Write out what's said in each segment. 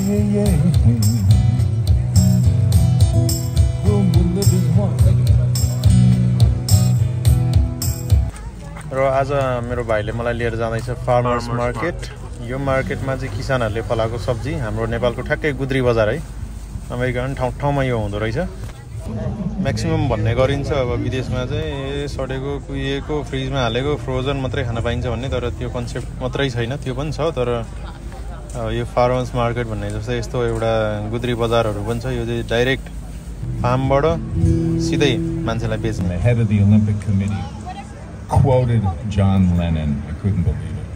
र आज मेरो भाइले मलाई लिएर जाँदैछ फार्मर्स मार्केट। यो मार्केटमा चाहिँ किसानहरूले फलाएको सब्जी, हाम्रो नेपालको ठ्याक्कै गुद्री बजार है, अमेरिका पनि ठाउँ ठाउँमा यो हुँदो रहेछ। म्याक्सिमम भन्ने गरिन्छ अब विदेशमा चाहिँ सडेको कुहिएको फ्रिजमा हालेको फ्रोजन मात्रै खान पाइन्छ भन्ने, तर त्यो कन्सेप्ट मात्रै छैन, त्यो पनि छ। तर यो फार्मर्स मार्केट भन्ने जस्तै यस्तो एउटा गुद्री बजारहरू पनि छ। यो चाहिँ डाइरेक्ट फार्मबाट सिधै मान्छेलाई बेच्ने। Head of the Olympic Committee quoted John Lennon. I couldn't believe it.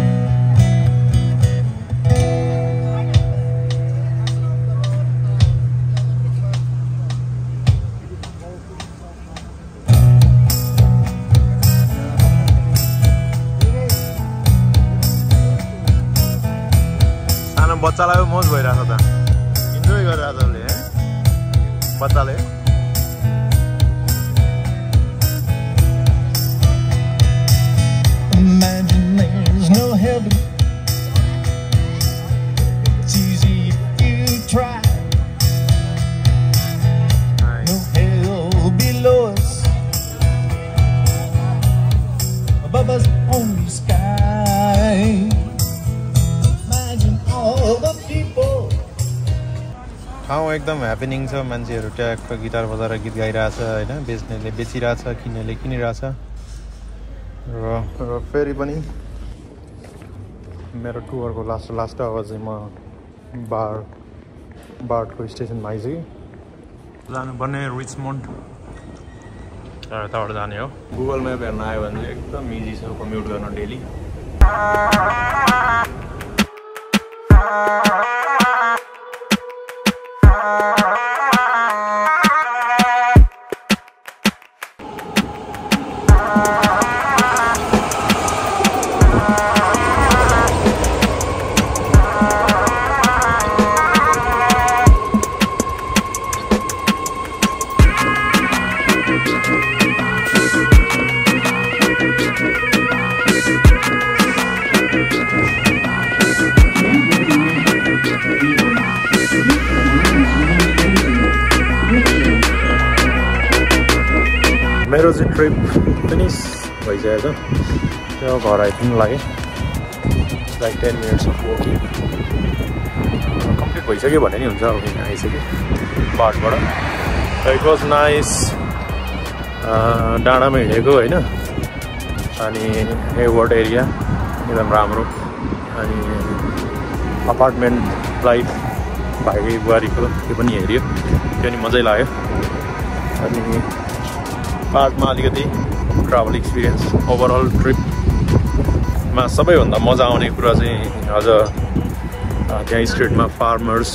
सानो बच्चालाई मौज भइरहेको त, इन्जोय गरिरहेको छ बच्चाले। Imagine there's no heaven. It's easy if you try. No hell below us, above us only sky. Imagine all the people. ठाउँ एकदम happening छ, मान्छेहरू ट्याक्क गिटार बजाएर गीत गाइरहेछ होइन, बेच्नेले बेचिरहेछ, किन्नेले किनिरहेछ। र फेरि पनि मेरो टुरको लास्ट अब चाहिँ म बार्टको स्टेसनमा आइसकेँ। जानुपर्ने रिचमन्ड, यताबाट जाने हो। गुगल म्याप हेर्न आयो भने चाहिँ एकदम इजी छ कम्युट गर्न डेली। मेरो चाहिँ ट्रिप फिनिस भइसकेको छ, त्यो घर आइपुग्नु लाग्यो। Like 10 minutes of walking complete भइसक्यो भने नि हुन्छ। अब यहाँ आइसक्यो बाटबाट। इट वाज नाइस, डाँडामा हिँडेको होइन, अनि हेवर्ड एरिया एकदम राम्रो, अनि अपार्टमेन्ट लाइफ भाइ बुहारीको त्यो पनि हेऱ्यो, त्यो नि मजै लाग्यो। अनि पार्टमा अलिकति ट्राभल एक्सपिरियन्स, ओभरअल ट्रिपमा सबैभन्दा मजा आउने कुरा चाहिँ अझ त्यहाँ स्ट्रिटमा फार्मर्स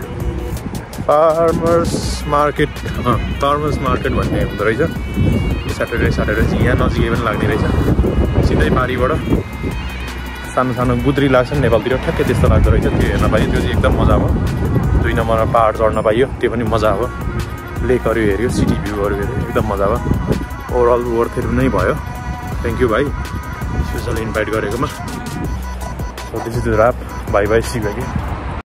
मार्केट भन्ने हुँदो रहेछ। स्याटरडे चाहिँ यहाँ नजिकै पनि लाग्ने रहेछ। सिधै पारीबाट सानो सानो गुद्री लाग्छ नि नेपालतिर, ठ्याक्कै त्यस्तो लाग्दो रहेछ। त्यो हेर्न पाइयो, त्यो चाहिँ एकदम मजा भयो। 2 नम्बरमा पहाड चढ्न पाइयो, त्यो पनि मजा भयो। लेकहरू हेऱ्यो, सिटी भ्यूहरू हेऱ्यो, एकदम मजा भयो। ओभरअल वर्थ इट नै भयो। थ्याङ्क यू भाइ स्पेसली इन्भाइट गरेकोमा। So this is the wrap. Bye bye, see you again.